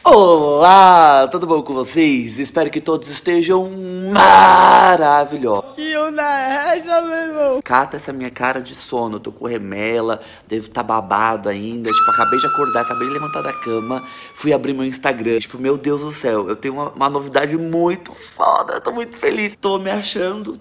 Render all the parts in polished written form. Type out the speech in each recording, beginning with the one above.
Olá, tudo bom com vocês? Espero que todos estejam maravilhosos. E eu essa, meu irmão. Cata essa minha cara de sono, tô com remela, devo estar babado ainda. Tipo, acabei de acordar, acabei de levantar da cama, fui abrir meu Instagram. Tipo, meu Deus do céu, eu tenho uma novidade muito foda, tô muito feliz. Tô me achando.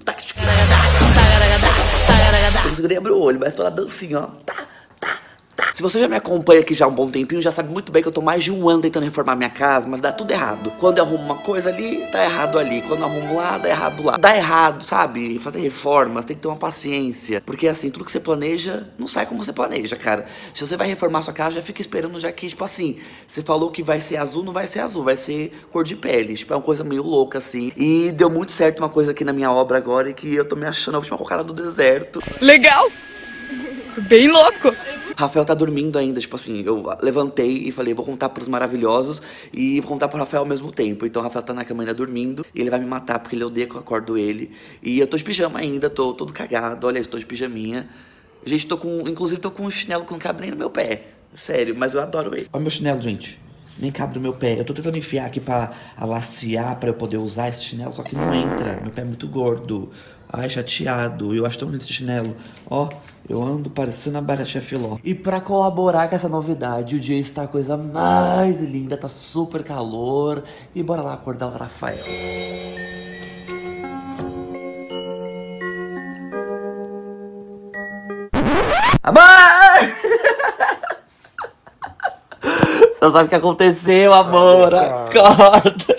Eu não consegui nem abrir o olho, mas tô na dancinha, ó. Se você já me acompanha aqui já há um bom tempinho, já sabe muito bem que eu tô mais de um ano tentando reformar minha casa, mas dá tudo errado. Quando eu arrumo uma coisa ali, dá errado ali. Quando eu arrumo lá, dá errado lá. Dá errado, sabe? Fazer reforma, tem que ter uma paciência. Porque assim, tudo que você planeja, não sai como você planeja, cara. Se você vai reformar sua casa, já fica esperando já que, tipo assim, você falou que vai ser azul, não vai ser azul, vai ser cor de pele. Tipo, é uma coisa meio louca, assim. E deu muito certo uma coisa aqui na minha obra agora, e que eu tô me achando a última cocada do deserto. Legal. Bem louco. Rafael tá dormindo ainda, tipo assim, eu levantei e falei, vou contar pros maravilhosos e vou contar pro Rafael ao mesmo tempo. Então o Rafael tá na cama ainda dormindo e ele vai me matar porque ele odeia que eu acordo ele. E eu tô de pijama ainda, tô todo cagado, olha, estou de pijaminha. Gente, inclusive tô com um chinelo que não cabe nem no meu pé, sério, mas eu adoro ele. Olha meu chinelo, gente, nem cabe no meu pé. Eu tô tentando enfiar aqui pra alaciar, pra eu poder usar esse chinelo, só que não entra, meu pé é muito gordo. Ai, chateado, eu acho tão lindo esse chinelo. Ó, eu ando parecendo a Baratinha Filó. E pra colaborar com essa novidade, o dia está a coisa mais linda, tá super calor. E bora lá acordar o Rafael. Amor! Você não sabe o que aconteceu, amor. Acorda.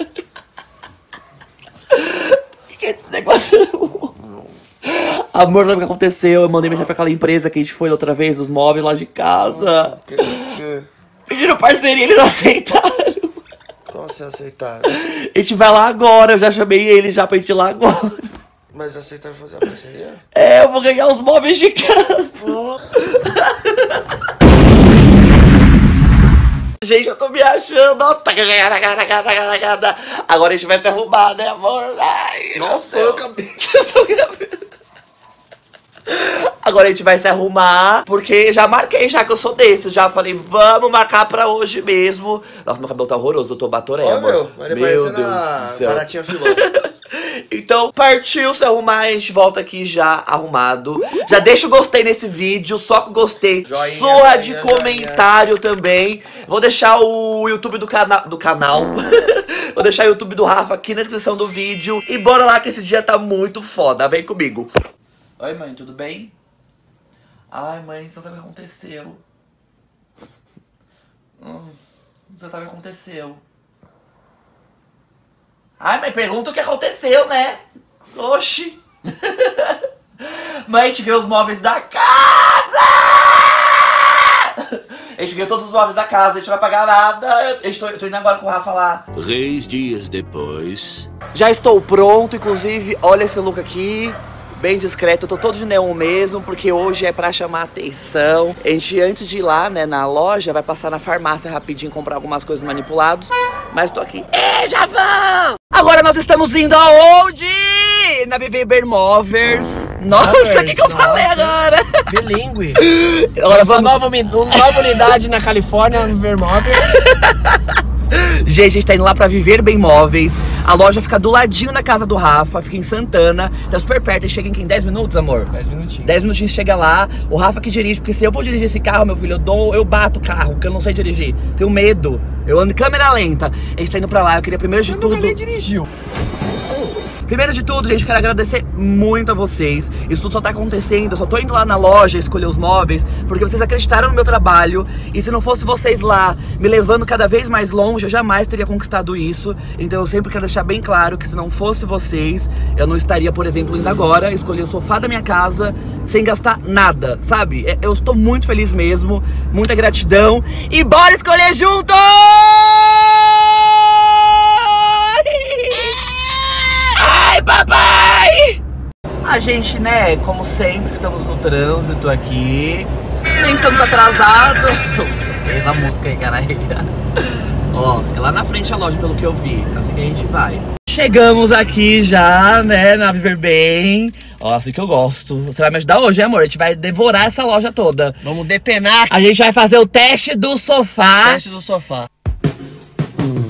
O que é esse negócio? Amor, sabe o que aconteceu? Eu mandei mensagem pra aquela empresa que a gente foi da outra vez, os móveis lá de casa. Pediram parceria, eles aceitaram. Como você aceitaram? A gente vai lá agora, eu já chamei eles já pra gente ir lá agora. Mas aceitaram fazer a parceria? É, eu vou ganhar os móveis de casa. Gente, eu tô me achando, ó. Agora a gente vai se arrumar, né, amor? Ai, nossa, eu acabei. Agora a gente vai se arrumar, porque já marquei, já que eu sou desse. Já falei, vamos marcar pra hoje mesmo. Nossa, meu cabelo tá horroroso, eu tô batoré, amor. Meu Deus do céu. Baratinha Filó. Então, partiu se arrumar, a gente volta aqui já arrumado. Já deixa o gostei nesse vídeo, só com gostei. Joinha, Surra de comentário também. Vou deixar o YouTube do canal. Vou deixar o YouTube do Rafa aqui na descrição do vídeo. E bora lá que esse dia tá muito foda, vem comigo. Oi, mãe, tudo bem? Ai, mãe, você não sabe o que aconteceu. Você sabe o que aconteceu. Ai, mãe, pergunta o que aconteceu, né? Oxi. Mãe, a gente ganhou os móveis da casa! A gente ganhou todos os móveis da casa, a gente não vai pagar nada. Eu tô indo agora com o Rafa lá. 3 dias depois. Já estou pronto, inclusive, olha esse look aqui. Bem discreto, eu tô todo de neon mesmo, porque hoje é pra chamar atenção. A gente, antes de ir lá, né, na loja, vai passar na farmácia rapidinho comprar algumas coisas manipuladas. Mas tô aqui. Já vão! Agora nós estamos indo aonde? Na Viver Móveis. Nossa, o que eu falei agora? Bilíngue. Agora Essa nova unidade na Califórnia, na Viver Móveis. Gente, a gente tá indo lá pra Viver Bem Móveis. A loja fica do ladinho da casa do Rafa, fica em Santana. Tá super perto, e chega em 10 minutos, amor? 10 minutinhos. 10 minutinhos chega lá. O Rafa que dirige, porque se eu vou dirigir esse carro, meu filho, eu bato o carro, porque eu não sei dirigir. Tenho medo. Eu ando em câmera lenta. A gente tá indo pra lá, eu queria primeiro de tudo... Nunca nem dirigiu. Primeiro de tudo, gente, quero agradecer muito a vocês. Isso tudo só tá acontecendo, eu só tô indo lá na loja escolher os móveis porque vocês acreditaram no meu trabalho. E se não fosse vocês lá me levando cada vez mais longe, eu jamais teria conquistado isso. Então eu sempre quero deixar bem claro que se não fosse vocês, eu não estaria, por exemplo, indo agora escolher o sofá da minha casa sem gastar nada, sabe? Eu estou muito feliz mesmo, muita gratidão. E bora escolher juntos! Ai, papai! A gente, né, como sempre, estamos no trânsito aqui. Nem estamos atrasados. Fez a música aí, caralho. Ó, é lá na frente a loja, pelo que eu vi. Assim que a gente vai. Chegamos aqui já, né, na Viver Bem. Ó, assim que eu gosto. Você vai me ajudar hoje, hein, amor? A gente vai devorar essa loja toda. Vamos depenar. A gente vai fazer o teste do sofá. Teste do sofá.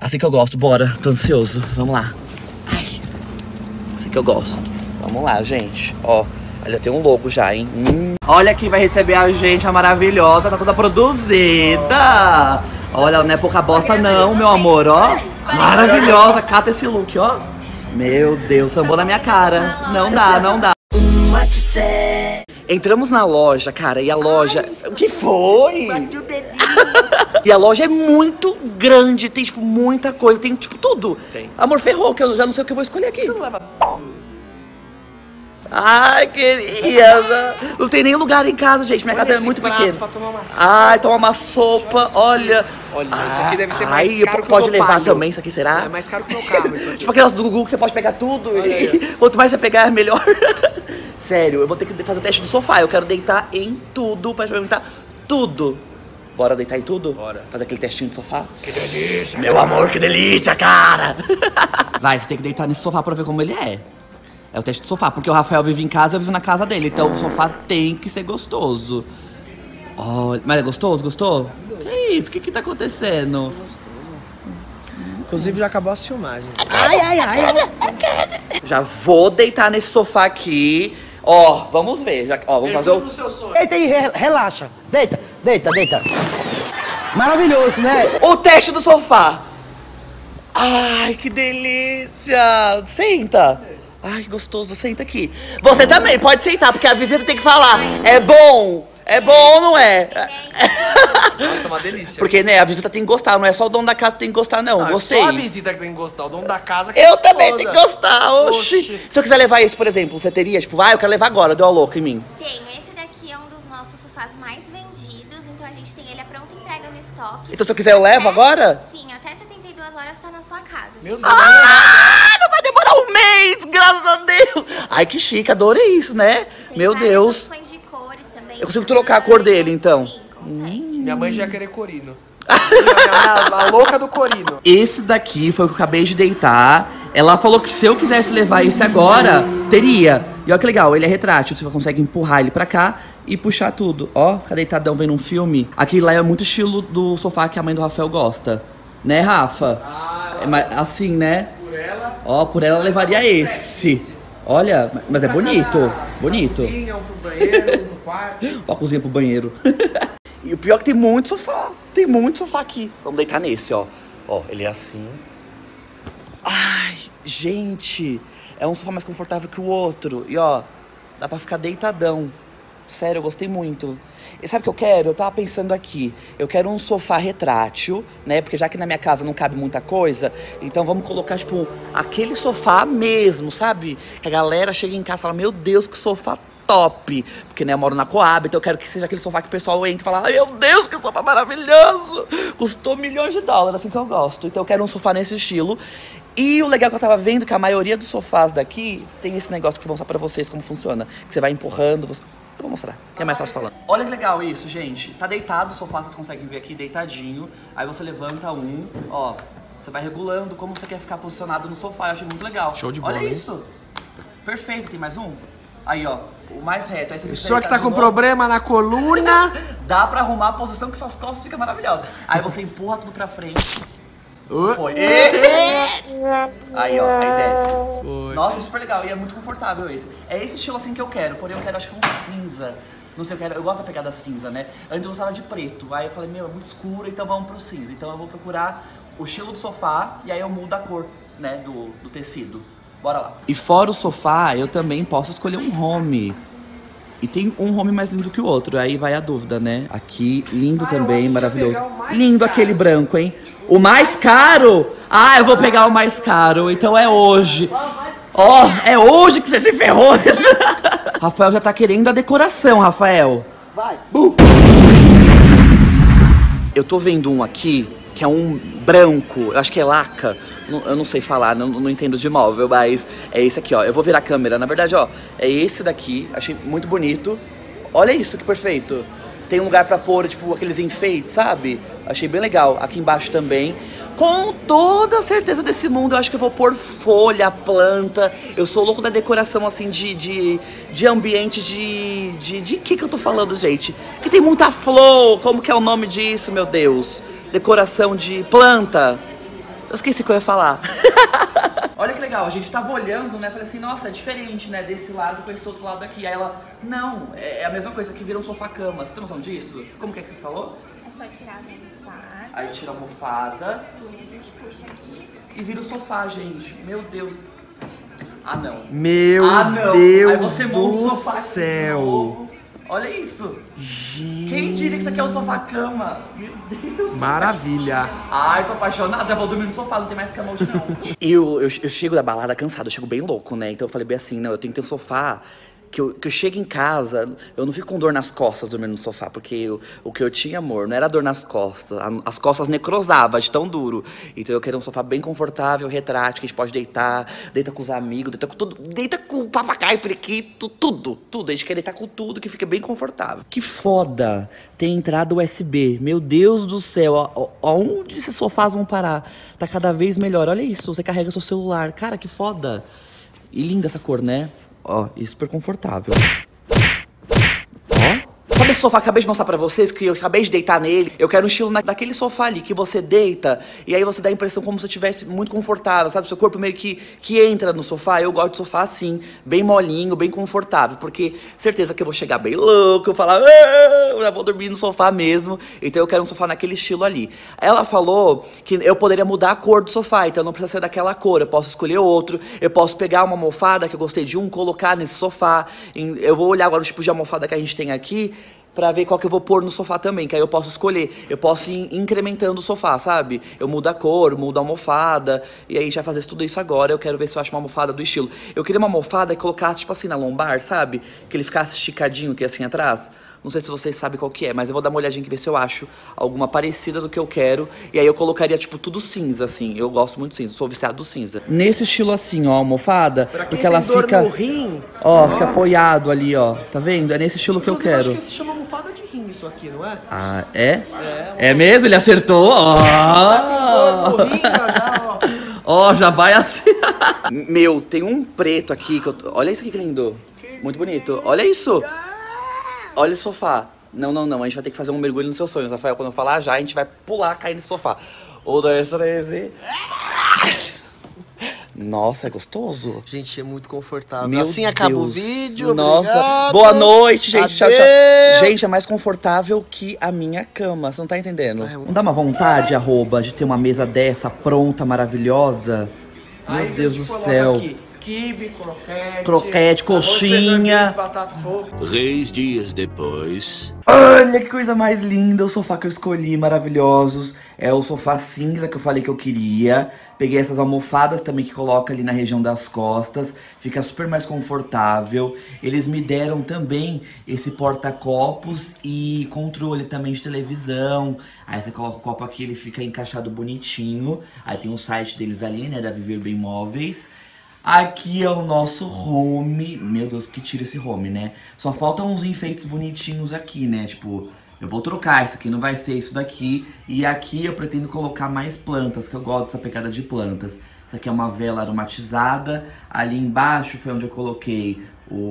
Assim que eu gosto, bora. Tô ansioso. Vamos lá. Ai. Assim que eu gosto. Vamos lá, gente. Ó, olha, tem um logo já, hein? Olha quem vai receber a gente, a maravilhosa. Tá toda produzida. Olha, não é pouca bosta não, meu amor, ó. Maravilhosa. Cata esse look, ó. Meu Deus, sambou na minha cara. Não dá, não dá. Entramos na loja, cara, e a loja... O que foi? E a loja é muito grande, tem, tipo, muita coisa, tem, tipo, tudo. Tem. Amor, ferrou, que eu já não sei o que eu vou escolher aqui. Você não leva... Ai, querida. Não tem nem lugar em casa, gente. Minha casa é muito pequena. Pra tomar uma sopa. Ai, tomar uma sopa, olha. Olha, isso aqui deve ser mais caro que o pode meu levar palio. também, isso aqui, será? É mais caro que o meu carro, isso aqui. Tipo aquelas do Google que você pode pegar tudo. E quanto mais você pegar, é melhor. Sério, eu vou ter que fazer o teste do sofá. Eu quero deitar em tudo pra experimentar tudo. Bora deitar em tudo? Bora. Fazer aquele testinho de sofá? Que delícia. Meu amor, que delícia, cara. Vai, você tem que deitar nesse sofá pra ver como ele é. É o teste do sofá, porque o Rafael vive em casa, eu vivo na casa dele. Então o sofá tem que ser gostoso. Oh, mas é gostoso? Gostou? Que isso? O que tá acontecendo? Inclusive já acabou as filmagens. Já vou deitar nesse sofá aqui. Ó, vamos ver. Já, ó, vamos fazer o... Deita aí, relaxa. Deita, deita, deita. Maravilhoso, né? O teste do sofá. Ai, que delícia. Senta. Ai, que gostoso. Senta aqui. Você também pode sentar, porque a visita tem que falar. É bom. É bom ou não é? Nossa, uma delícia. Porque, né, a visita tem que gostar. Não é só o dono da casa que tem que gostar, não. Gostei. Só a visita que tem que gostar. O dono da casa que Eu gosta. também tenho que gostar. Oxi. Se eu quiser levar isso, por exemplo, você teria? Tipo, eu quero levar agora. Deu a louca em mim. Tenho. Esse daqui é um dos nossos sofás mais vendidos. Então a gente tem ele a pronta entrega no estoque. Então se eu quiser eu levo agora? Sim, até 72 horas tá na sua casa. Meu gente. Deus. Não vai demorar um mês, graças a Deus. Ai, que chique, adorei isso, né? Tem Meu várias Deus. opções de cores também. Eu consigo trocar a cor dele, então? Sim, consegue. Minha mãe já ia querer corino. A louca do corino. Esse daqui foi o que eu acabei de deitar. Ela falou que se eu quisesse levar esse agora, teria. E olha que legal, ele é retrátil. Você consegue empurrar ele pra cá e puxar tudo. Ó, ficar deitadão vendo um filme. Aquele lá é muito estilo do sofá que a mãe do Rafael gosta. Né, Rafa? Assim, né? Por ela. Ó, por ela levaria esse. Olha, mas é bonito. Bonito. Cozinha, um pro banheiro, um pro quarto. Uma cozinha pro banheiro. E o pior é que tem muito sofá. Tem muito sofá aqui. Vamos deitar nesse, ó. Ó, ele é assim. Ai, gente. É um sofá mais confortável que o outro. E ó, dá pra ficar deitadão. Sério, eu gostei muito. E sabe o que eu quero? Eu tava pensando aqui. Eu quero um sofá retrátil, né? Porque já que na minha casa não cabe muita coisa, então vamos colocar, tipo, aquele sofá mesmo, sabe? Que a galera chega em casa e fala, meu Deus, que sofá top. Porque, né, eu moro na Coab, então eu quero que seja aquele sofá que o pessoal entra e fala, ai, meu Deus, que sofá maravilhoso. Custou milhões de dólares, assim que eu gosto. Então eu quero um sofá nesse estilo. E o legal é que eu tava vendo que a maioria dos sofás daqui tem esse negócio que eu vou mostrar pra vocês como funciona. Que você vai empurrando, você... Eu vou mostrar, que é mais fácil falando. Olha que legal isso, gente. Tá deitado o sofá, vocês conseguem ver aqui, deitadinho. Aí você levanta um, ó. Você vai regulando como você quer ficar posicionado no sofá. Eu achei muito legal. Show de bola. Olha isso. Perfeito, tem mais um? Aí, ó, o mais reto. Aí, se você Pessoa que tá deitar com de novo, problema na coluna. dá pra arrumar a posição que suas costas ficam maravilhosas. Aí você empurra tudo pra frente. Foi. Aí, ó, aí desce. Foi. Nossa, super legal. E é muito confortável esse. É esse estilo assim que eu quero, porém eu quero, acho que um cinza. Não sei, eu gosto da pegada cinza, né? Antes eu gostava de preto. Aí eu falei, meu, é muito escuro, então vamos pro cinza. Então eu vou procurar o estilo do sofá e aí eu mudo a cor, né, do tecido. Bora lá. E fora o sofá, eu também posso escolher um home. E tem um home mais lindo que o outro, aí vai a dúvida, né? Aqui, lindo também, maravilhoso. Lindo aquele branco, hein? O mais caro? Ah, eu vou pegar o mais caro, então é hoje. Ó, é hoje que você se ferrou. Rafael já tá querendo a decoração, Rafael. Vai. Eu tô vendo um aqui, que é um branco, eu acho que é laca. Eu não sei falar, não entendo de móvel, mas é esse aqui, ó. Eu vou virar a câmera. Na verdade, ó, é esse daqui. Achei muito bonito. Olha isso, que perfeito. Tem um lugar pra pôr, tipo, aqueles enfeites, sabe? Achei bem legal. Aqui embaixo também. Com toda a certeza desse mundo, eu acho que eu vou pôr folha, planta. Eu sou louco da decoração, assim, de ambiente, de que eu tô falando, gente? Que tem muita flor. Como que é o nome disso, meu Deus? Decoração de planta. Eu esqueci o que eu ia falar. Olha que legal, a gente tava olhando, né? Falei assim, nossa, é diferente, né? Desse lado com esse outro lado aqui. Aí ela, não, é a mesma coisa, que vira um sofá-cama. Você tem noção disso? Como que você falou? É só tirar a almofada. Aí tira a almofada. E aí a gente puxa aqui. E vira o sofá, gente. Meu Deus. Ah, não. Meu não. Deus Aí você monta o sofá do aqui de céu. novo. Olha isso. Gente. Quem diria que isso aqui é o sofá-cama? Meu Deus. Maravilha. Ai, tô apaixonado, já vou dormir no sofá, não tem mais cama hoje não. eu chego da balada cansado, eu chego bem louco, né? Então eu falei bem assim, não, eu tenho que ter um sofá que eu chego em casa, eu não fico com dor nas costas dormindo no sofá, porque o que eu tinha, amor, não era dor nas costas, as costas necrosavam de tão duro. Então eu queria um sofá bem confortável, retrátil, que a gente pode deitar, deita com os amigos, deita com tudo, deita com o papagaio, periquito, tudo. A gente quer deitar com tudo, que fica bem confortável. Que foda, tem entrada USB, meu Deus do céu, aonde esses sofás vão parar? Tá cada vez melhor, olha isso, você carrega seu celular, cara, que foda. E linda essa cor, né? Ó, e super confortável. Ó. Sabe esse sofá que eu acabei de mostrar pra vocês, que eu acabei de deitar nele? Eu quero um estilo daquele sofá ali, que você deita e aí você dá a impressão como se você estivesse muito confortável, sabe? Seu corpo meio que entra no sofá. Eu gosto de sofá assim, bem molinho, bem confortável, porque certeza que eu vou chegar bem louco, eu falar, eu já vou dormir no sofá mesmo. Então eu quero um sofá naquele estilo ali. Ela falou que eu poderia mudar a cor do sofá, então não precisa ser daquela cor, eu posso escolher outro, eu posso pegar uma almofada que eu gostei de colocar nesse sofá. Eu vou olhar agora o tipo de almofada que a gente tem aqui, pra ver qual que eu vou pôr no sofá também, que aí eu posso escolher. Eu posso ir incrementando o sofá, sabe? Eu mudo a cor, mudo a almofada, e aí a gente vai fazer tudo isso agora. Eu quero ver se eu acho uma almofada do estilo. Eu queria uma almofada que colocasse, tipo assim, na lombar, sabe? Que ele ficasse esticadinho aqui assim atrás. Não sei se vocês sabem qual que é, mas eu vou dar uma olhadinha aqui, ver se eu acho alguma parecida do que eu quero. E aí eu colocaria, tipo, tudo cinza, assim. Eu gosto muito de cinza, sou viciado do cinza. Nesse estilo assim, ó, almofada. Pra quem porque tem ela dor fica... no rim, Ó, fica apoiado ali, ó. Tá vendo? É nesse estilo que eu inclusive, quero. acho que se chama almofada de rim isso aqui, não é? Ah, é? É mesmo? Ele acertou? Ó! Dor no rim, já, ó. Ó, já vai assim. Meu, tem um preto aqui que eu... Olha isso aqui que lindo. Muito bonito. Olha isso. Olha o sofá. Não, a gente vai ter que fazer um mergulho nos seus sonhos, Rafael. Quando eu falar já, a gente vai pular, cair nesse sofá. 1, 2, 3 e... Nossa, é gostoso. Gente, é muito confortável. Meu assim acaba o Deus. vídeo. Nossa, obrigado. boa noite, gente. Tchau, tchau. Adeus. Gente, é mais confortável que a minha cama. Você não tá entendendo? Não dá uma vontade, de ter uma mesa dessa pronta, maravilhosa? Meu Aí Deus a gente do coloca céu. Aqui, quibe, Croquete, coxinha. Batata fofa. 3 dias depois. Olha que coisa mais linda, o sofá que eu escolhi, maravilhosos. É o sofá cinza que eu falei que eu queria. Peguei essas almofadas também que coloca ali na região das costas. Fica super mais confortável. Eles me deram também esse porta-copos e controle também de televisão. Aí você coloca o copo aqui, ele fica encaixado bonitinho. Aí tem o site deles ali, né, da Viver Bem Móveis. Aqui é o nosso home. Meu Deus, que tira esse home, né? Só faltam uns enfeites bonitinhos aqui, né? Tipo, eu vou trocar, isso aqui não vai ser isso daqui. E aqui eu pretendo colocar mais plantas, que eu gosto dessa pegada de plantas. Isso aqui é uma vela aromatizada. Ali embaixo foi onde eu coloquei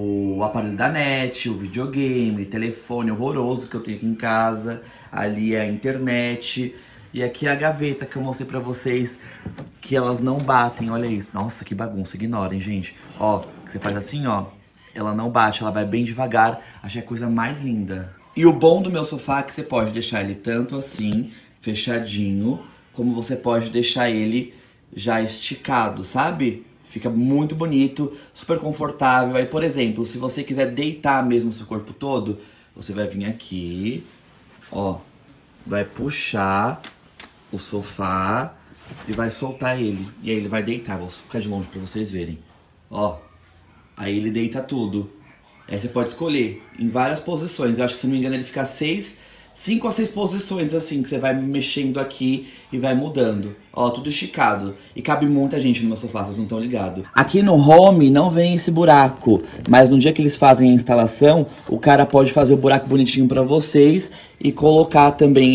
o aparelho da NET, o videogame, telefone horroroso que eu tenho aqui em casa. Ali é a internet. E aqui é a gaveta que eu mostrei pra vocês, que elas não batem, olha isso. Nossa, que bagunça, ignorem, gente. Ó, você faz assim, ó, ela não bate, ela vai bem devagar. Achei a coisa mais linda. E o bom do meu sofá é que você pode deixar ele tanto assim, fechadinho, como você pode deixar ele já esticado, sabe? Fica muito bonito, super confortável. Aí, por exemplo, se você quiser deitar mesmo o seu corpo todo, você vai vir aqui, ó, vai puxar o sofá e vai soltar ele. E aí ele vai deitar. Vou ficar de longe pra vocês verem. Ó. Aí ele deita tudo. Aí você pode escolher em várias posições. Eu acho que, se não me engano, ele fica 5 a 6 posições assim, que você vai mexendo aqui e vai mudando. Ó, tudo esticado. E cabe muita gente no meu sofá, vocês não estão ligados. Aqui no home não vem esse buraco, mas no dia que eles fazem a instalação, o cara pode fazer o buraco bonitinho pra vocês e colocar também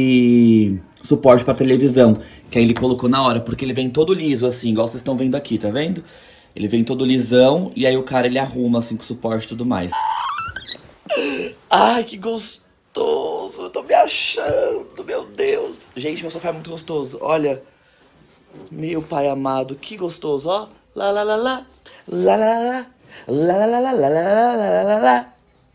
esse suporte pra televisão, que aí ele colocou na hora, porque ele vem todo liso assim, igual vocês estão vendo aqui, tá vendo? Ele vem todo lisão e aí o cara ele arruma assim com suporte e tudo mais. Ai, que gostoso! Eu tô me achando, meu Deus! Gente, meu sofá é muito gostoso, olha. Meu pai amado, que gostoso, ó. Lá, lá, lá, lá. Lá, lá, lá. Lá, lá, lá, lá, lá, lá, lá, lá, lá.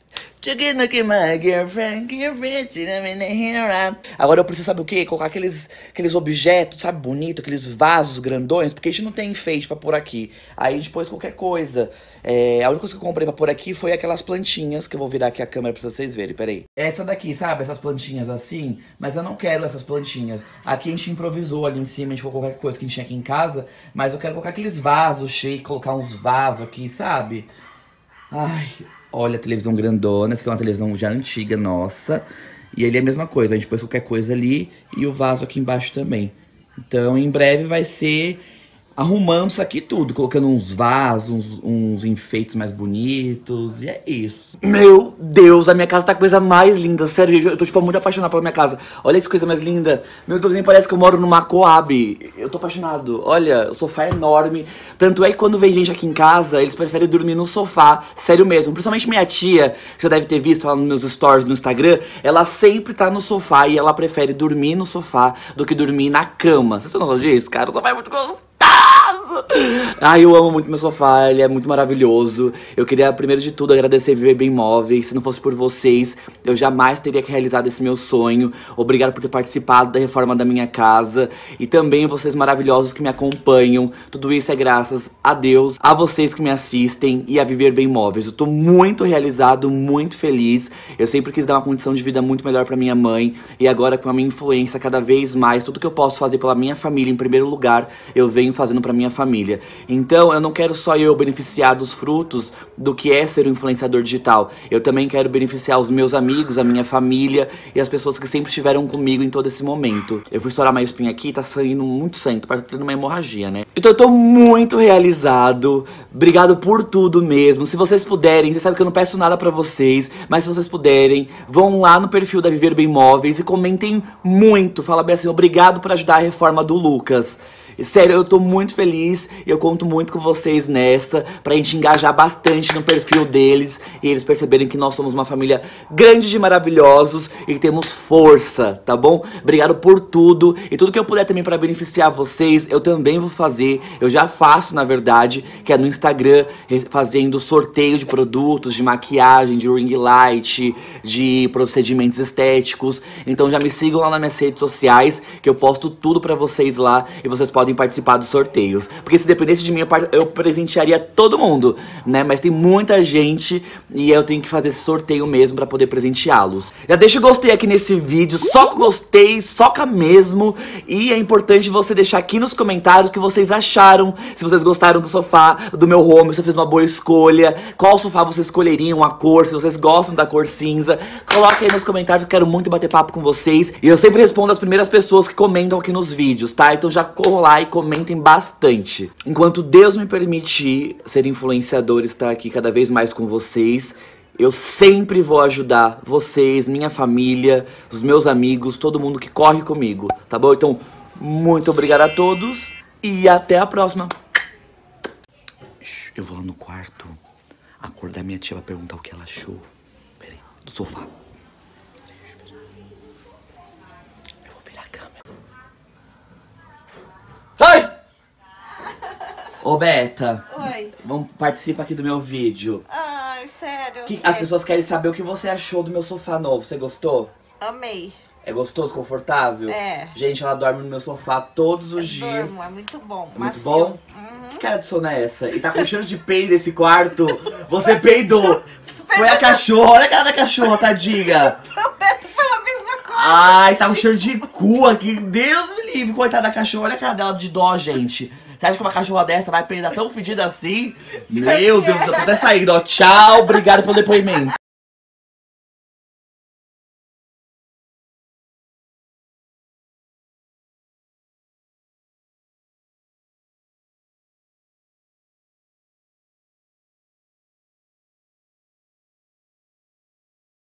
Agora eu preciso, sabe o quê? Colocar aqueles objetos, sabe, bonito, aqueles vasos grandões, porque a gente não tem enfeite pra pôr aqui. Aí a gente pôs qualquer coisa. A única coisa que eu comprei pra pôr aqui foi aquelas plantinhas, que eu vou virar aqui a câmera pra vocês verem, peraí. Essa daqui, sabe, essas plantinhas assim, mas eu não quero essas plantinhas. Aqui a gente improvisou ali em cima, a gente colocou qualquer coisa que a gente tinha aqui em casa, mas eu quero colocar aqueles vasos cheios, colocar uns vasos aqui, sabe? Ai... Olha a televisão grandona, essa aqui é uma televisão já antiga, nossa. E ali é a mesma coisa, a gente pôs qualquer coisa ali e o vaso aqui embaixo também. Então em breve vai ser arrumando isso aqui tudo, colocando uns vasos, uns enfeites mais bonitos, e é isso. Meu Deus, a minha casa tá a coisa mais linda, sério, gente, eu tô tipo muito apaixonado pela minha casa. Olha essa coisa mais linda, meu Deus, nem parece que eu moro numa Coab. Eu tô apaixonado, olha, o sofá é enorme. Tanto é que quando vem gente aqui em casa, eles preferem dormir no sofá, sério mesmo. Principalmente minha tia, que já deve ter visto lá nos meus stories no Instagram, ela sempre tá no sofá e ela prefere dormir no sofá do que dormir na cama. Vocês têm noção disso, cara? O sofá é muito gostoso. Ai, eu amo muito meu sofá, ele é muito maravilhoso. Eu queria, primeiro de tudo, agradecer Viver Bem Móveis. Se não fosse por vocês, eu jamais teria realizado esse meu sonho. Obrigado por ter participado da reforma da minha casa. E também vocês maravilhosos que me acompanham. Tudo isso é graças a Deus, a vocês que me assistem e a Viver Bem Móveis. Eu tô muito realizado, muito feliz. Eu sempre quis dar uma condição de vida muito melhor pra minha mãe. E agora, com a minha influência cada vez mais, tudo que eu posso fazer pela minha família em primeiro lugar, eu venho fazendo pra minha família. Então eu não quero só eu beneficiar dos frutos do que é ser um influenciador digital. Eu também quero beneficiar os meus amigos, a minha família e as pessoas que sempre estiveram comigo em todo esse momento. Eu fui estourar uma espinha aqui, tá saindo muito sangue, tá tendo uma hemorragia, né? Então eu tô muito realizado. Obrigado por tudo mesmo. Se vocês puderem, vocês sabem que eu não peço nada pra vocês, mas se vocês puderem, vão lá no perfil da Viver Bem Móveis e comentem muito. Fala bem assim, obrigado por ajudar a reforma do Lucas. Sério, eu tô muito feliz e eu conto muito com vocês nessa, pra gente engajar bastante no perfil deles e eles perceberem que nós somos uma família grande de maravilhosos e que temos força, tá bom? Obrigado por tudo e tudo que eu puder também pra beneficiar vocês, eu também vou fazer. Eu já faço, na verdade, que é no Instagram, fazendo sorteio de produtos, de maquiagem, de ring light, de procedimentos estéticos. Então já me sigam lá nas minhas redes sociais, que eu posto tudo pra vocês lá e vocês podem participar dos sorteios. Porque se dependesse de mim, eu presentearia todo mundo, né? Mas tem muita gente e eu tenho que fazer esse sorteio mesmo pra poder presenteá-los. Já deixa o gostei aqui nesse vídeo, soca o gostei, soca mesmo. E é importante você deixar aqui nos comentários o que vocês acharam. Se vocês gostaram do sofá, do meu home, se você fez uma boa escolha, qual sofá vocês escolheriam, a cor, se vocês gostam da cor cinza. Coloque aí nos comentários, eu quero muito bater papo com vocês. E eu sempre respondo as primeiras pessoas que comentam aqui nos vídeos, tá? Então já corram lá e comentem bastante. Enquanto Deus me permitir ser influenciador e estar aqui cada vez mais com vocês, eu sempre vou ajudar vocês, minha família, os meus amigos, todo mundo que corre comigo, tá bom? Então, muito obrigado a todos e até a próxima. Eu vou lá no quarto acordar minha tia pra perguntar o que ela achou. Pera aí, do sofá. Eu vou virar a câmera. Sai! Ô, Beta. Oi. Vamos participar aqui do meu vídeo. Ai, sério. As pessoas querem saber o que você achou do meu sofá novo. Você gostou? Amei. É gostoso, confortável? É. Gente, ela dorme no meu sofá todos os dias. Durmo, é muito bom. É muito macio. bom? Que cara de sono é essa? E tá com cheiro de peido esse quarto. Você peidou. Foi a cachorra. Olha a cara da cachorra, tadinha. Foi a mesma coisa. Ai, tá um cheiro de cu aqui. Deus me livre, coitada da cachorra. Olha a cara dela de dó, gente. Você acha que uma cachorra dessa vai peidar tão fedida assim? Meu Deus, eu tô até saindo, ó. Tchau, obrigado pelo depoimento.